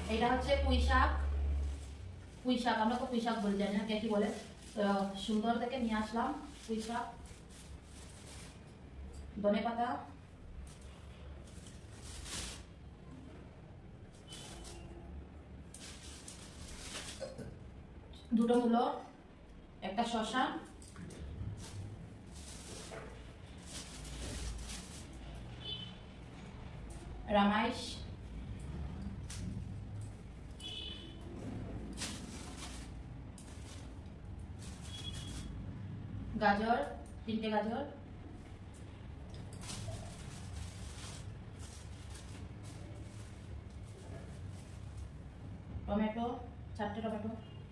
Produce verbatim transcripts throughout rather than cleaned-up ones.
এটা হচ্ছে পুঁই শাক, পুঁই শাক আমরা তো পুঁই শাক বলি, জানি না কে কি বলে। তো সুন্দর থেকে নিয়ে আসলাম পুঁই শাক, ধনে পাতা, দুটো মূলো, একটা শসা, রামাইশ, গাজর, তিনটে গাজর, টমেটো, চারটে টমেটো,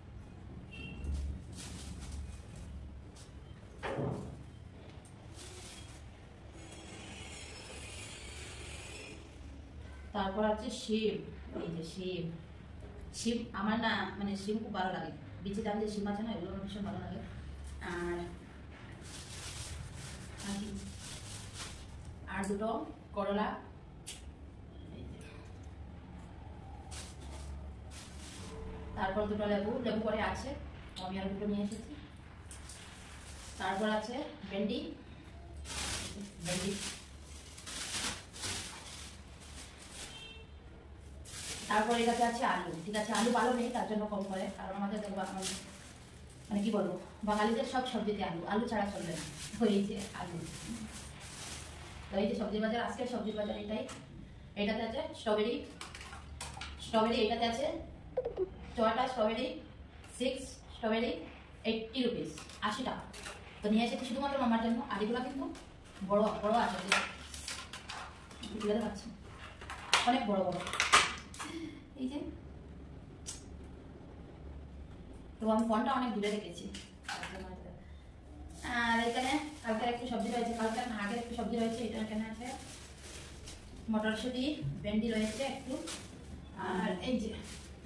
তারপর আছে শিম। এই যে শিম, শিম আমার না মানে শিম খুব ভালো লাগে, বিচি দাম যে শিম আছে না এগুলো ভীষণ ভালো লাগে। আর আর দুটো করলা, তারপর দুটো লেবু, লেবু পরে আছে, আমি আর দুটো নিয়ে এসেছি। তারপর আছে ভেন্ডি, ভেন্ডি, তারপর এটাতে আছে আলু। ঠিক আছে, আলু ভালো নেই তার জন্য কম করে, কারণ আমাদের দেখবো মানে কি বলবো, বাঙালিদের সব সবজিতে আলু, আলু ছাড়া চলবে না। তো এই যে আলু, তো এই যে সবজির বাজার, আজকে সবজির বাজার এটাই। এটাতে আছে স্ট্রবেরি, স্ট্রবেরি এটাতে আছে ছয়টা strawberry, six strawberry, eighty rupees, আশি টাকা। তো নিয়ে এসেছি শুধুমাত্র মামার জন্য। আর এগুলো কিন্তু বড় বড় আছে, তুলে দেখাচ্ছি, অনেক বড় বড়। এই যে, তো আমি ফোনটা অনেক দূরে রেখেছি। আর এখানে কালকের একটু সবজি রয়েছে, কালকের না আগের একটু সবজি রয়েছে। এটা এখানে আছে মটরশুঁটি, ভেন্ডি রয়েছে একটু, আর এই যে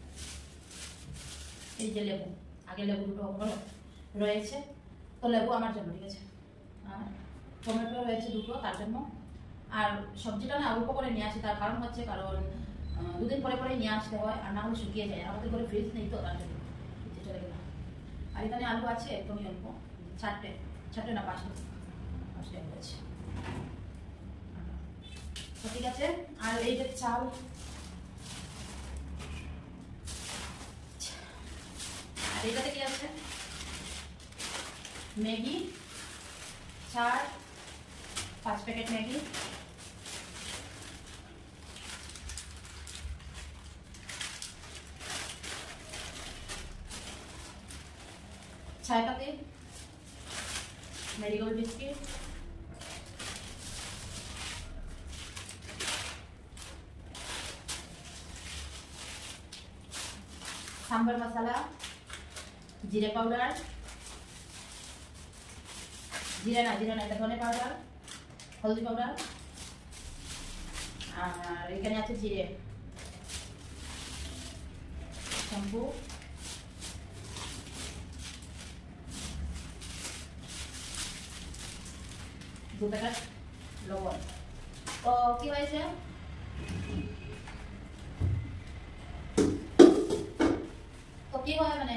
এই যে লেবু, আগে লেবু দুটো বড় রয়েছে, তো লেবু আমার জন্য, ঠিক আছে। আর টমেটো রয়েছে দুটো তার জন্য। আর সবজিটা না অল্প করে নিয়ে আসি, তার কারণ হচ্ছে কারণ দুদিন পরে পরে নিয়ে আসতে হয়, আর না হলে শুকিয়ে যায়। আমাদের ঘরে ফ্রিজ নেই তো তার জন্য চলে গেলাম। আর এখানে আলু আছে একদমই অল্প, চারটে, চারটে না পাঁচটা, পাঁচটা আলু আছে। তো ঠিক আছে। আর এই যে চাল, আর এটাতে কি আছে ম্যাগি, চার পাঁচ প্যাকেট ম্যাগি, চায় পাতি, মেরিগোল্ড বিস্কিট, सांबर मसाला, जिरे पाउडार, जिरे ना जिरे ना এটা ধনে পাউডার, হলদি পাউডার, আর এখানে আছে জিরে, শ্যাম্পু, দু প্যাকেট লবণ। তো কি হয়েছে, তো কি হয় মানে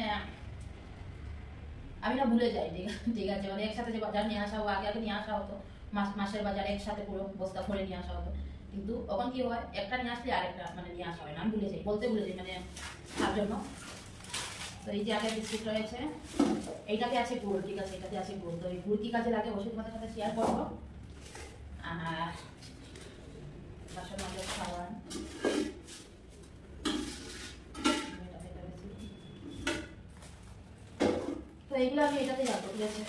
আমি না ভুলে যাই, ঠিক আছে, মানে একসাথে যে বাজার নিয়ে আসা আগে আগে নিয়ে আসা হতো, মাস মাসের বাজার একসাথে পুরো বস্তা ভরে নিয়ে আসা হতো, কিন্তু তখন কি হয় একটা নিয়ে আসলে আরেকটা মানে নিয়ে আসা হয় না, আমি ভুলে যাই, বলতে ভুলে যাই মানে তার জন্য। তো এই যে আগে বিস্কুট রয়েছে, এইটাতে আছে গুড়, ঠিক আছে, এটাতে আছে গুড়। তো এই গুড় কি কাজে লাগে অবশ্যই তোমাদের সাথে শেয়ার করবো। আর বাসন মাজার সাবান, তো এগুলো আমি এটাতে যাবো, ঠিক আছে।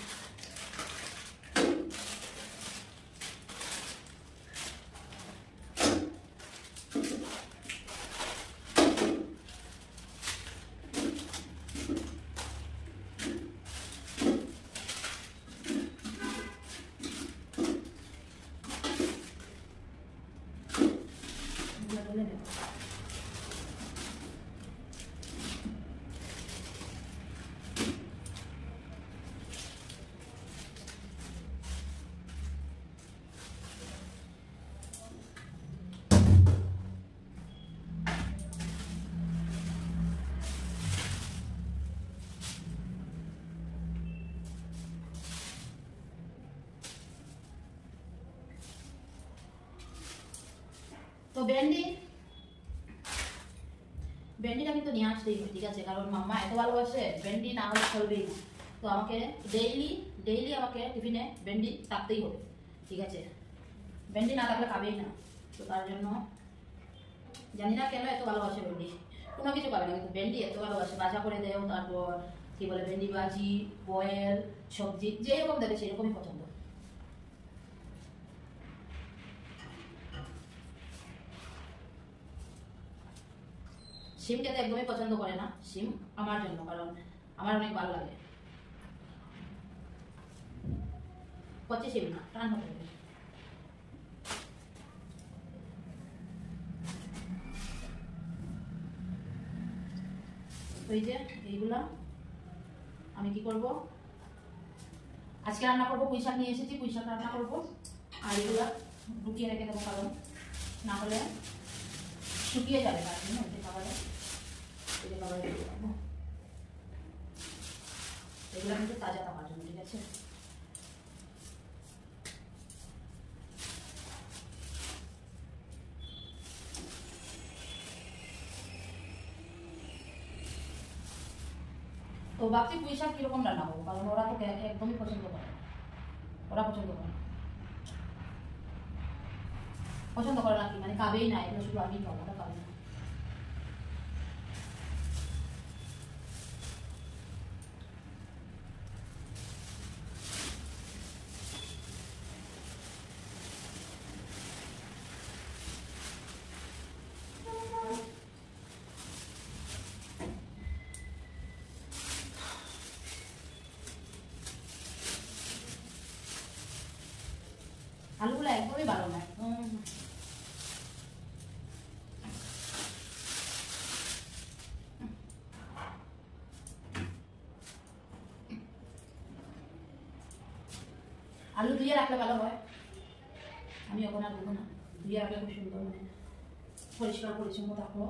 ভেন্ডি ভেন্ডিটা কিন্তু নিয়ে আসতেই হবে, ঠিক আছে, কারণ মাম্মা এত ভালোবাসে, ভেন্ডি না হলে চলবেই না। তো আমাকে ডেইলি ডেইলি আমাকে টিফিনে ভেন্ডি থাকতেই হবে, ঠিক আছে, ভেন্ডি না থাকলে খাবেই না। তো তার জন্য জানি না কেন এত ভালোবাসে ভেন্ডি, কোনো কিছু খাবে না কিন্তু ভেন্ডি এত ভালোবাসে। ভাজা করে দেও, তারপর কি বলে ভেন্ডি ভাজি, বয়েল, সবজি যেরকম দেবে সেরকমই পছন্দ। শিম খেতে একদমই পছন্দ করে না, শিম আমার জন্য, কারণ আমার অনেক ভালো লাগে। কচি শিম না, টান হতে হবে। এই যে এইগুলা আমি কি করব, আজকে রান্না করবো, পুঁই শাক নিয়ে এসেছি, পুঁই শাক রান্না করবো। আর এগুলা ঢুকিয়ে রেখে দেবো, কারণ না হলে শুকিয়ে যাবে তার জন্য। এই যে খাবারে এই যে খাবারে এগুলো কিন্তু তাজা থাকার জন্য, ঠিক আছে। তো ভাবছি পুঁই শাক কিরকম রান্না করবো, কারণ ওরা তো একদমই পছন্দ করে, ওরা পছন্দ করে পছন্দ করে না কি মানে খাবেই না, এগুলো শুধু আমি খাবো, ওরা খাবে না। আলুগুলো একদমই ভালো না, একদম আলু ধুয়ে রাখলে ভালো হয়। আমি এখন আর দেবো না, ধুয়ে রাখলে খুব সুন্দর, মানে পরিষ্কার পরিচ্ছন্ন থাকলো।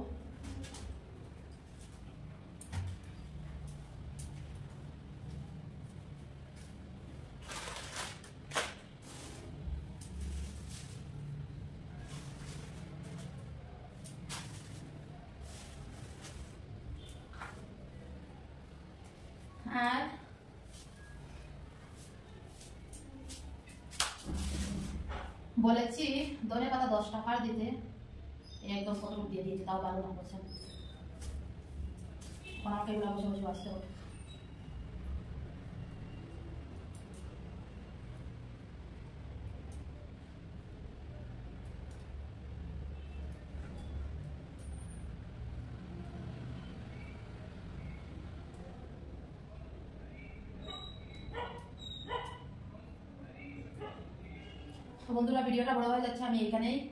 আর বলেছি ধনে পাতা দশ টাকার দিতে, একদম কত দিয়ে দিয়েছে, তাও ভালো না করছে। এখন আমাকে এগুলো বসে বসে বাঁচতে হবে। বন্ধুরা ভিডিওটা বড় হয়ে যাচ্ছে, আমি এখানেই